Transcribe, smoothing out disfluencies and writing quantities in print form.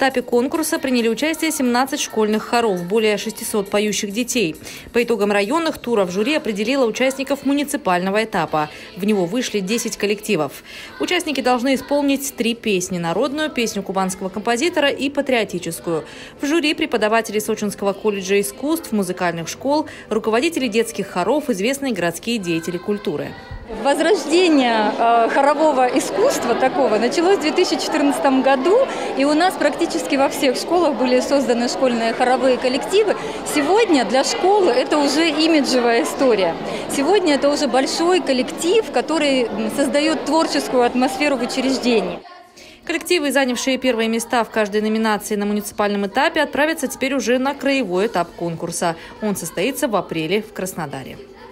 этапе конкурса приняли участие 17 школьных хоров, более 600 поющих детей. По итогам районных туров жюри определило участников муниципального этапа. В него вышли 10 коллективов. Участники должны исполнить 3 песни – народную, песню кубанского композитора и патриотическую. В жюри преподаватели Сочинского колледжа искусств, музыкальных школ, руководители детских хоров, известные городские деятели культуры. Возрождение хорового искусства такого началось в 2014 году, и у нас практически во всех школах были созданы школьные хоровые коллективы. Сегодня для школы это уже имиджевая история. Сегодня это уже большой коллектив, который создает творческую атмосферу в учреждении. Коллективы, занявшие первые места в каждой номинации на муниципальном этапе, отправятся теперь уже на краевой этап конкурса. Он состоится в апреле в Краснодаре.